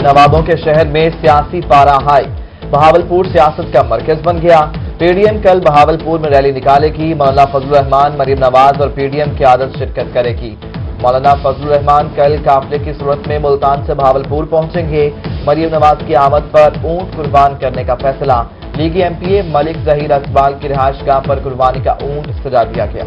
नवाबों के शहर में सियासी पारा हाई, बहावलपुर सियासत का मरकज बन गया। पीडीएम कल बहावलपुर में रैली निकालेगी। मौलाना फजलुर रहमान, मरीम नवाज और पीडीएम की आदत शिरकत करेगी। मौलाना फजलुर रहमान कल काफले की सूरत में मुल्तान से बहावलपुर पहुंचेंगे। मरीम नवाज की आमद पर ऊंट कुर्बान करने का फैसला। लीगी एमपीए मलिक जहीर असबाल की रिहाइशगाह पर कुर्बानी का ऊंट सजा दिया गया।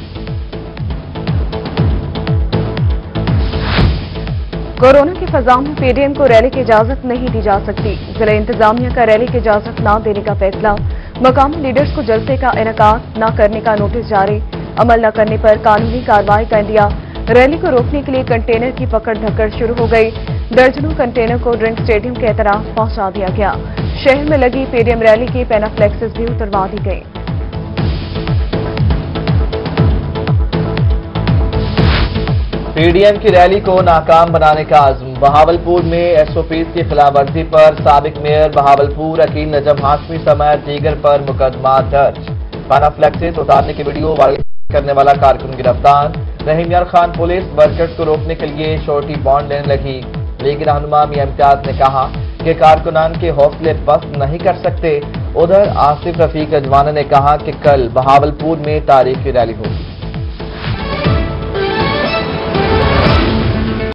कोरोना की फजा में पीडीएम को रैली की इजाजत नहीं दी जा सकती। जिला इंतजामिया का रैली की इजाजत न देने का फैसला। मकामी लीडर्स को जलसे का इनेकाद न करने का नोटिस जारी। अमल न करने पर कानूनी कार्रवाई का इंदिया। रैली को रोकने के लिए कंटेनर की पकड़ धक्कड़ शुरू हो गई। दर्जनों कंटेनर को ड्रिंक स्टेडियम के एतराफ पहुंचा दिया गया। शहर में लगी पीडीएम रैली की पेनाफ्लेक्सेस भी उतरवा दी गई। पीडीएम की रैली को नाकाम बनाने का आज़म। बहावलपुर में एसओपीज की खिलाफवर्जी पर साबिक मेयर बहावलपुर अकील नजम हाशमी समेत दीगर पर मुकदमा दर्ज। पेनाफ्लेक्सेस उतारने की वीडियो वायरल करने वाला कारकुन गिरफ्तार। रहीम यार खान पुलिस वर्कर्स को रोकने के लिए श्योरिटी बॉन्ड लेने लगी। लीग रहनुमा मियां इम्तियाज ने कहा कि कारकुनान के हौसले पस्त नहीं कर सकते। उधर आसिफ रफीक अजवाना ने कहा कि कल बहावलपुर में तारीखी रैली होगी।